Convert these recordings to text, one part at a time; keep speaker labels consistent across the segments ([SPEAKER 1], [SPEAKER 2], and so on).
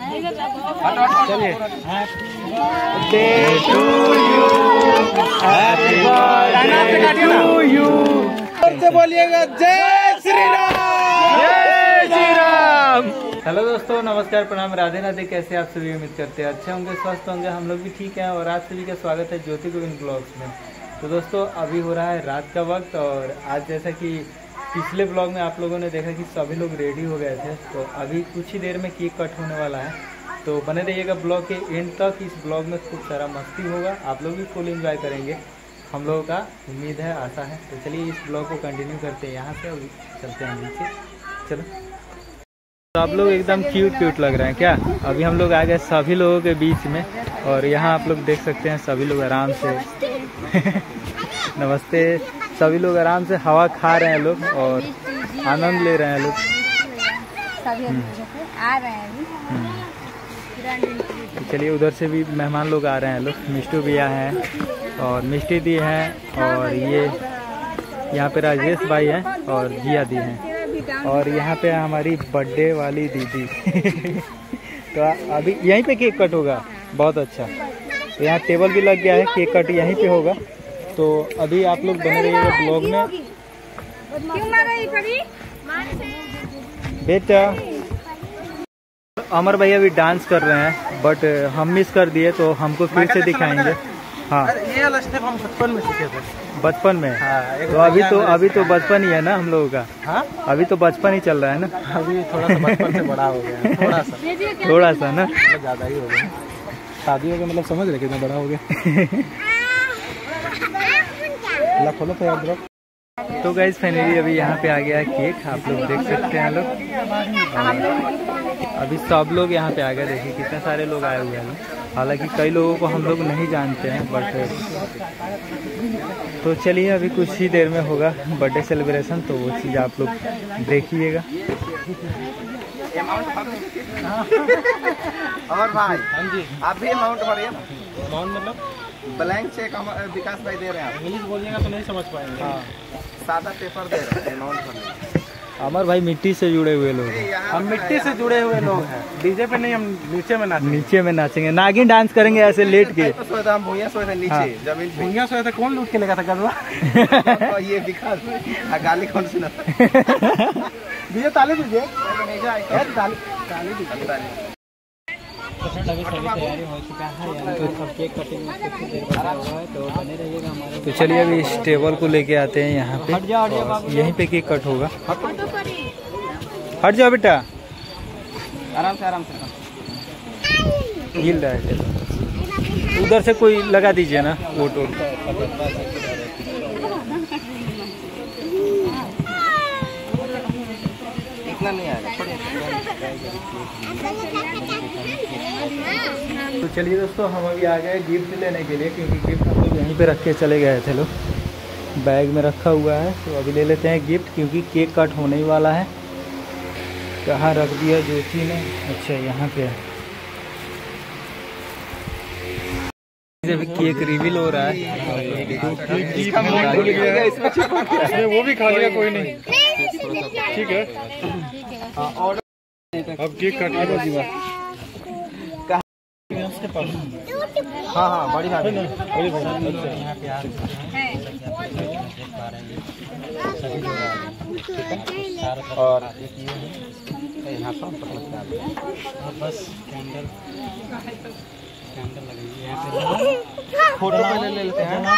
[SPEAKER 1] चलिए बोलिएगा जय श्री राम, जय श्री राम। हेलो दोस्तों, नमस्कार, प्रणाम, राधे राधे। कैसे आप सभी? उम्मीद करते हैं अच्छे होंगे, स्वस्थ होंगे। हम लोग भी ठीक हैं और आप सभी का स्वागत है ज्योति गोविंद ब्लॉग्स में। तो दोस्तों, अभी हो रहा है रात का वक्त और आज जैसा कि पिछले ब्लॉग में आप लोगों ने देखा कि सभी लोग रेडी हो गए थे, तो अभी कुछ ही देर में केक कट होने वाला है। तो बने रहिएगा ब्लॉग के एंड तक। इस ब्लॉग में खूब सारा मस्ती होगा, आप लोग भी फुल एंजॉय करेंगे, हम लोगों का उम्मीद है, आशा है। तो चलिए इस ब्लॉग को कंटिन्यू करते हैं यहाँ से और चलते हैं नीचे। चलो, तो आप लोग एकदम क्यूट लग रहे हैं क्या? अभी हम लोग आ गए सभी लोगों के बीच में और यहाँ आप लोग देख सकते हैं सभी लोग आराम से नमस्ते। सभी लोग आराम से हवा खा रहे हैं लोग और आनंद ले रहे हैं लोग।
[SPEAKER 2] आ रहे हैं।
[SPEAKER 1] चलिए, उधर से भी मेहमान लोग आ रहे हैं लोग। मिष्टू भैया हैं और मिष्टी दी हैं और ये यहाँ पे राजेश भाई हैं और जिया दी हैं और यहाँ पे हमारी बर्थडे वाली दीदी तो अभी यहीं पे केक कट होगा। बहुत अच्छा। तो यहाँ टेबल भी लग गया है, केक कट यहीं पे होगा। तो अभी आप लोग बने रहिएगा ब्लॉग में। बेटा अमर भैया भी डांस कर रहे हैं बट हम मिस कर दिए, तो हमको फिर से दिखाएंगे। हाँ, ये वाला स्टेप हम बचपन में सीखे थे। बचपन में? हाँ, तो अभी तो बचपन ही है ना हम लोगों का। हाँ, अभी तो बचपन ही चल रहा है ना। अभी थोड़ा सा बचपन से बड़ा हो गया, थोड़ा सा ना, ज्यादा ही हो गया। शादी हो गया मतलब समझ रहे कितना बड़ा हो गया। खोलो तो। तो गाइस फाइनली अभी यहाँ पे आ गया है केक, आप लोग देख सकते हैं लोग। अभी सब लोग यहाँ पे आ गए, देखिए कितने सारे लोग आए हुए हैं। हालांकि कई लोगों को हम लोग नहीं जानते हैं बट तो चलिए, अभी कुछ ही देर में होगा बर्थडे सेलिब्रेशन, तो वो चीज़ आप लोग देखिएगा।
[SPEAKER 3] और भाई,
[SPEAKER 1] हाँ जी,
[SPEAKER 3] आप भी अमाउंट भरिए ना।
[SPEAKER 1] अमाउंट मतलब
[SPEAKER 3] ब्लैंक चेक विकास भाई दे रहे हैं। आप
[SPEAKER 1] इंग्लिश बोलिएगा तो नहीं समझ पाएंगे। हाँ,
[SPEAKER 3] सादा पेपर दे रहे हैं, अमाउंट भरिए।
[SPEAKER 1] अमर भाई मिट्टी से जुड़े हुए लोग हैं।
[SPEAKER 3] हम मिट्टी से जुड़े हुए लोग हैं। डीजे पे नहीं, हम नीचे में नाचेंगे।
[SPEAKER 1] नीचे में नाचेंगे, नागिन डांस करेंगे ऐसे लेट के।
[SPEAKER 3] तो सोए हम भूया सोए थे नीचे। हाँ, जमीन पे
[SPEAKER 1] भूया सोए थे। कौन लूट के लेगा था गदवा?
[SPEAKER 3] ये विकास गाली कौन सी ना
[SPEAKER 1] दीजिए, ताली दीजिए।
[SPEAKER 3] ताली
[SPEAKER 1] अभी सभी तैयारी हो चुका है, तो सब केक कटिंग में कुछ देर बचा हुआ है, तो बने रहिएगा हमारे। तो चलिए अभी इस टेबल को लेके आते हैं यहाँ पे और यहीं पे केक कट होगा। हट जाओ बेटा,
[SPEAKER 3] आराम से आराम से।
[SPEAKER 1] हिल रहा है टेबल। उधर से कोई लगा दीजिए ना वोट वोट।
[SPEAKER 3] इतना नहीं आएगा।
[SPEAKER 1] तो चलिए दोस्तों, हम अभी आ गए गिफ्ट लेने के लिए, क्योंकि गिफ्ट हम लोग यहीं पे रख के चले गए थे लोग। बैग में रखा हुआ है, तो अभी ले लेते हैं गिफ्ट, क्योंकि केक कट होने ही वाला है। कहाँ रख दिया ज्योति ने? अच्छा, यहाँ पे है। अभी केक रिवील हो रहा है। वो भी खा लिया, कोई नहीं, ठीक है। अब केक काट दीजिए। हाँ हाँ, बड़ी बात है। और यहाँ पर बस कैंडल लगाइए। फोटो पहले ले लेते हैं।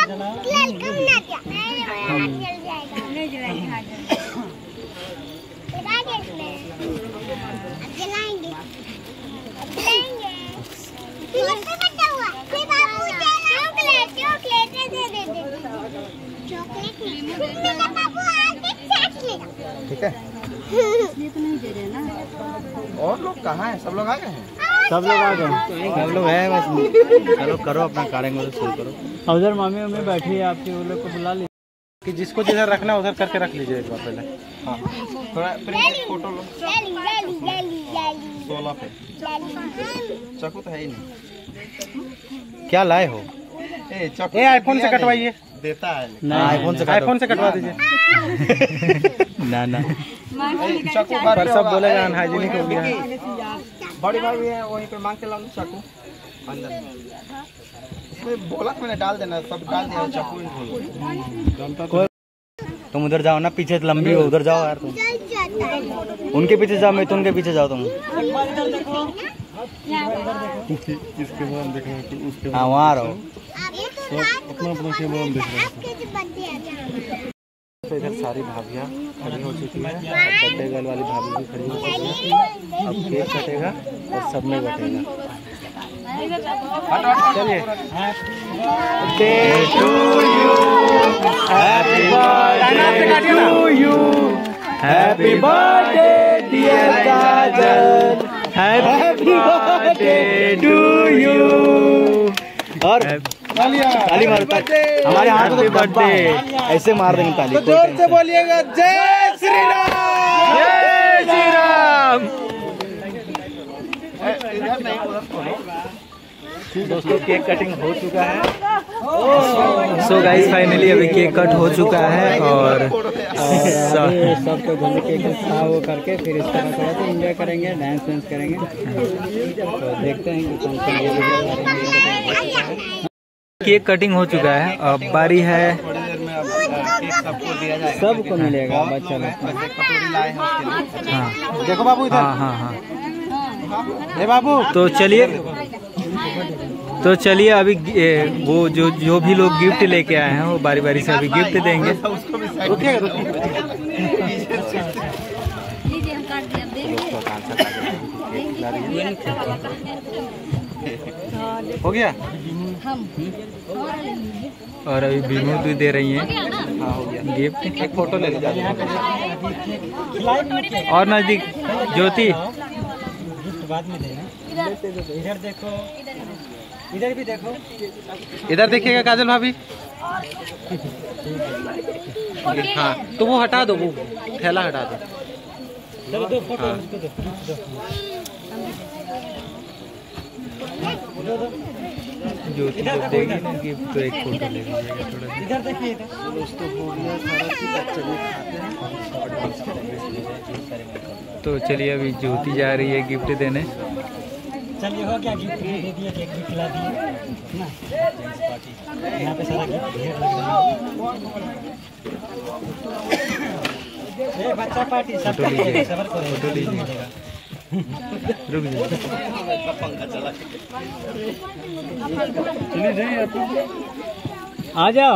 [SPEAKER 1] ठीक है,
[SPEAKER 2] ये तो नहीं दे रहे ना।
[SPEAKER 3] और लोग कहाँ हैं? सब लोग आ गए हैं।
[SPEAKER 1] सब लोग आ गए, सब लोग हैं बस। चलो करो अपना कार्य शुरू करो। उधर मामी मम्मी बैठी है आपके, वो लोग को बुला लीजिए कि जिसको जिधर रखना उधर करके रख लीजिए एक बार पहले। हाँ, थोड़ा प्रिंट फोटो लो। 16 पे चाकू तो है ही नहीं। क्या लाए हो?
[SPEAKER 3] ये आईफोन से कटवाइए।
[SPEAKER 1] देता है
[SPEAKER 3] आईफोन से कटवा दीजिए।
[SPEAKER 1] ना
[SPEAKER 3] पर
[SPEAKER 1] सब बोलेगा अनहाइजीनिक हो गया है।
[SPEAKER 3] बड़ी भाभी है वहीं पे मांग के लाओ चाकू अंदर इसमें बोला मैंने डाल देना सब डाल दिया चाकू
[SPEAKER 4] तुम उधर जाओ ना, पीछे लंबी हो, उधर जाओ यार तुम। उनके पीछे जाओ, मैं तो उनके पीछे जाओ तुम।
[SPEAKER 3] इसके बाद देखना है उसके
[SPEAKER 4] हाँ वहाँ रहो।
[SPEAKER 3] अपना अपना कैमरा देख रहे हैं। तो इधर सारी भाभियाँ खड़ी हो चुकी है, बर्थडे गर्ल वाली भाभी भी खड़ी हो चुकी है। अब केक कटेगा और सब में बटेगा। चलिए happy birthday to you,
[SPEAKER 1] happy birthday dear Kajal, happy birthday to you.
[SPEAKER 4] और ताली मारो, हमारे हाथ में बर्थडे ऐसे मार देंगे ताली।
[SPEAKER 3] तो जोर से बोलिएगा जय श्री राम।
[SPEAKER 1] जय श्री राम।
[SPEAKER 4] दोस्तों केक कटिंग हो चुका है।
[SPEAKER 1] सो गाइस फाइनली अभी केक कट हो चुका है और
[SPEAKER 4] सबको जल्दी केक खा वो करके फिर इस तरह थोड़ा सा एंजॉय करेंगे, डांस वांस करेंगे। तो देखते हैं कि कौन सा
[SPEAKER 1] केक कटिंग हो चुका है। अब बारी है,
[SPEAKER 3] सबको दिया जाएगा,
[SPEAKER 4] सबको मिलेगा बच्चा लोग।
[SPEAKER 3] कटोरी लाए हैं उसके लिए।
[SPEAKER 1] हाँ
[SPEAKER 3] देखो बाबू इधर।
[SPEAKER 1] हाँ हाँ हाँ।
[SPEAKER 3] हे बाबू
[SPEAKER 1] तो चलिए अभी वो जो भी लोग गिफ्ट लेके आए हैं वो बारी बारी से अभी गिफ्ट देंगे।
[SPEAKER 2] लीजिए हम काट दिया,
[SPEAKER 3] हो गया।
[SPEAKER 2] हम
[SPEAKER 1] और अभी बीनू भी दे रही हैं गिफ्ट।
[SPEAKER 3] एक फोटो ले लीजिए
[SPEAKER 1] और नजदीक ज्योति,
[SPEAKER 4] बाद में देना। इधर देखो, इधर भी देखो,
[SPEAKER 3] इधर देखिएगा काजल भाभी। हाँ तो वो हटा दो, वो थैला हटा दो।
[SPEAKER 4] चलो दो फोटो उसको दो।
[SPEAKER 1] ज्योति जब देगी ना गिफ्ट तो एक फोटो ले लीजिएगा थोड़ा।
[SPEAKER 4] इधर देखिए,
[SPEAKER 3] दोस्तों हो गया सारा चीज, बच्चे भी खाते हैं।
[SPEAKER 1] तो चलिए अभी ज्योति जा रही है गिफ्ट देने।
[SPEAKER 4] चलिए हो गया, गिफ्ट भी दे दिए, केक भी खिला दिए ना। यहाँ पे सारा गिफ्ट ढेर लग रहा है। बच्चा पार्टी सब
[SPEAKER 1] फोटो लीजिए,
[SPEAKER 4] सबर करो,
[SPEAKER 1] फोटो लीजिए, रुक जाइए।
[SPEAKER 3] चलिए जाइए आप।
[SPEAKER 1] आ जाओ।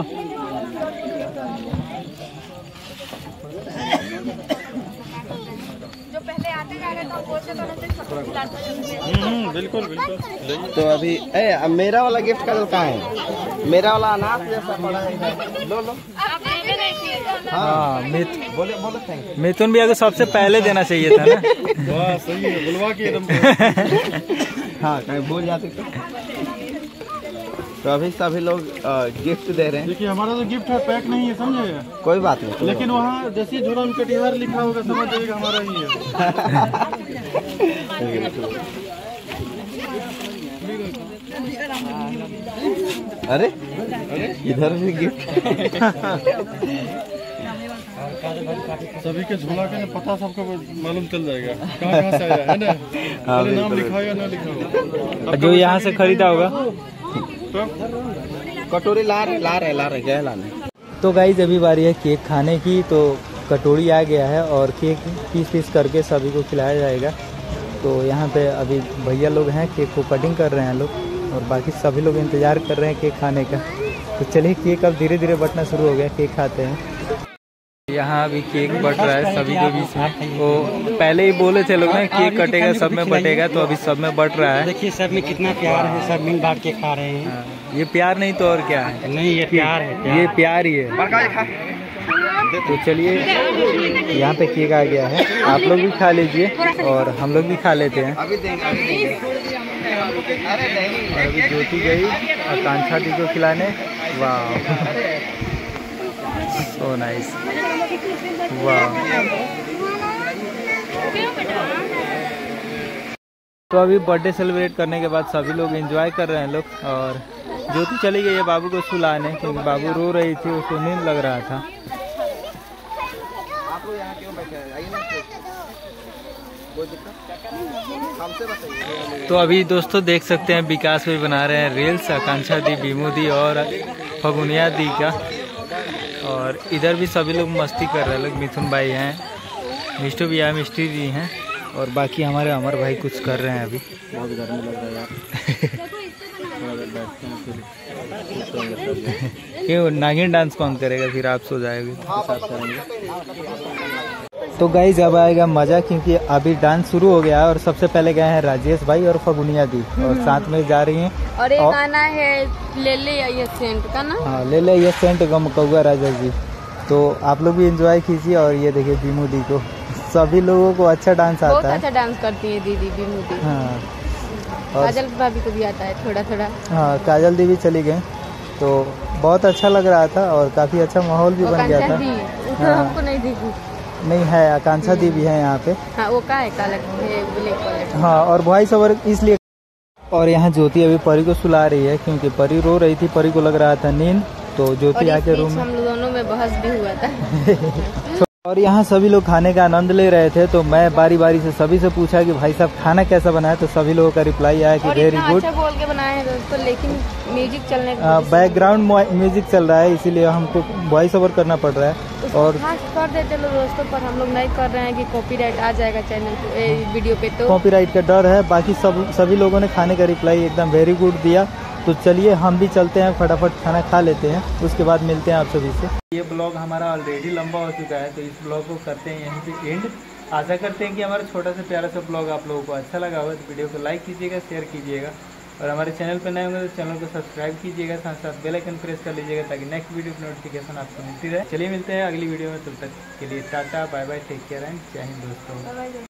[SPEAKER 3] बिल्कुल बिल्कुल। तो अभी मेरा वाला गिफ्ट का कहाँ है? मेरा वाला अनाथ जैसा पड़ा है, लो लो।
[SPEAKER 1] हाँ
[SPEAKER 3] बोले बोले थैंक यू।
[SPEAKER 1] मिथुन भी अगर सबसे पहले देना चाहिए था ना।
[SPEAKER 3] वाह सही है, बुलवा के एकदम। हाँ कहीं भूल जाते तो अभी सभी लोग गिफ्ट दे रहे हैं।
[SPEAKER 5] देखिए हमारा तो गिफ्ट है, पैक नहीं है, समझे।
[SPEAKER 3] कोई बात नहीं,
[SPEAKER 5] लेकिन वहाँ जैसे झोला में कटिहार लिखा होगा समझ जाइएगा हमारा ही है।
[SPEAKER 3] अरे इधर भी गिफ्ट।
[SPEAKER 5] सभी के झोला का ना पता सबको मालूम चल जाएगा कहाँ से आया है ना। नाम लिखा या ना लिखा होगा,
[SPEAKER 1] जो यहाँ से खरीदा होगा।
[SPEAKER 3] कटोरी ला रहे क्या लाने।
[SPEAKER 1] तो गाइस अभी बारी है केक खाने की। तो कटोरी आ गया है और केक पीस करके सभी को खिलाया जाएगा। तो यहाँ पे अभी भैया लोग हैं, केक को कटिंग कर रहे हैं लोग और बाकी सभी लोग इंतज़ार कर रहे हैं केक खाने का। तो चलिए केक अब धीरे धीरे बंटना शुरू हो गया, केक खाते हैं। यहाँ अभी केक बट रहा है सभी के बीच में। वो पहले ही बोले थे लोग ना केक कटेगा सब में बटेगा, तो अभी सब में बट रहा है।
[SPEAKER 4] देखिए सब में कितना प्यार है, सब मिल बांट के खा रहे हैं।
[SPEAKER 1] ये प्यार नहीं तो और क्या है?
[SPEAKER 4] नहीं ये प्यार है,
[SPEAKER 1] ये प्यार ही है। तो चलिए यहाँ पे केक आ गया है, आप लोग भी खा लीजिए और हम लोग भी खा लेते हैं।
[SPEAKER 3] अभी देंगे।
[SPEAKER 1] और अभी ज्योति गई आकांक्षा दी को खिलाने। वाह सो नाइस, वाह। तो अभी बर्थडे सेलिब्रेट करने के बाद सभी लोग एंजॉय कर रहे हैं लोग। और ज्योति चली गई है बाबू को सुलाने, क्योंकि बाबू रो रही थी, उसको नींद लग रहा था।
[SPEAKER 3] आप लोग यहाँ क्यों बैठे हैं? आइए ना, कोई दिक्कत? हमसे बताइए।
[SPEAKER 1] तो अभी दोस्तों देख सकते हैं विकास भी बना रहे हैं रील्स, आकांक्षा दी, बीमू दी और फगुनिया दी का। और इधर भी सभी लोग मस्ती कर रहे हैं। लोग मिथुन भाई हैं, मिष्टू भैया, मिष्टी जी हैं और बाकी हमारे अमर भाई कुछ कर रहे हैं अभी।
[SPEAKER 5] बहुत गर्मी लग रहा है यार।
[SPEAKER 1] क्यों नागिन डांस कौन करेगा, फिर आप सो जाएंगे। तो गाइस अब आएगा मजा, क्योंकि अभी डांस शुरू हो गया है और सबसे पहले गए हैं राजेश भाई और फगुनिया दी और साथ में जा रही हैं।
[SPEAKER 2] और एक गाना है ले ले ये सेंट का ना।
[SPEAKER 1] हाँ, ले ले ये सेंट गम कौआ राजा जी। तो आप लोग भी एंजॉय कीजिए। और ये देखिए बीमू दी को, सभी लोगों को अच्छा डांस आता है।
[SPEAKER 2] बहुत अच्छा डांस करती है दीदी बीमू दी।
[SPEAKER 1] हाँ,
[SPEAKER 2] काजल भाभी को भी आता है थोड़ा थोड़ा।
[SPEAKER 1] हाँ, काजल दी भी चली गई तो बहुत अच्छा लग रहा था और काफी अच्छा माहौल भी बन गया था।
[SPEAKER 2] हाँ। हमको नहीं दिखी।
[SPEAKER 1] नहीं है, आकांक्षा दी भी है यहाँ पे।
[SPEAKER 2] हाँ, वो का है काला ब्लैक वाला।
[SPEAKER 1] हाँ, और वॉइस ओवर इसलिए। और यहाँ ज्योति अभी परी को सुला रही है क्योंकि परी रो रही थी, परी को लग रहा था नींद। तो ज्योति आके रूम में,
[SPEAKER 2] हम दोनों में बहस भी हुआ था।
[SPEAKER 1] और यहाँ सभी लोग खाने का आनंद ले रहे थे। तो मैं बारी बारी से सभी से पूछा कि भाई साहब खाना कैसा बना है। तो सभी लोगों का रिप्लाई आया कि वेरी गुड।
[SPEAKER 2] अच्छा बोल के बनाए हैं दोस्तों, लेकिन म्यूजिक चलने
[SPEAKER 1] बैकग्राउंड म्यूजिक चल रहा है, इसीलिए हमको वॉइस ओवर करना पड़ रहा है। और
[SPEAKER 2] फास्ट कर देते लोग दोस्तों, पर हम लोग नहीं कर रहे हैं कि कॉपीराइट आ जाएगा चैनल पे, वीडियो पे। तो
[SPEAKER 1] कॉपीराइट का डर है। बाकी सभी लोगों ने खाने का रिप्लाई एकदम वेरी गुड दिया। तो चलिए हम भी चलते हैं, फटाफट खाना खा लेते हैं, उसके बाद मिलते हैं आप सभी से। ये ब्लॉग हमारा ऑलरेडी लंबा हो चुका है, तो इस ब्लॉग को करते हैं यहीं पे एंड। आशा करते हैं कि हमारा छोटा सा प्यारा सा ब्लॉग आप लोगों को अच्छा लगा होगा। तो वीडियो को लाइक कीजिएगा, शेयर कीजिएगा और हमारे चैनल पर नए होंगे तो चैनल को सब्सक्राइब कीजिएगा, साथ साथ बेल आइकन प्रेस कर लीजिएगा ताकि नेक्स्ट वीडियो की नोटिफिकेशन आपको मिलती रहे। चलिए मिलते हैं अगली वीडियो में, तब तक के लिए tata bye bye, take care and Jai Hind दोस्तों।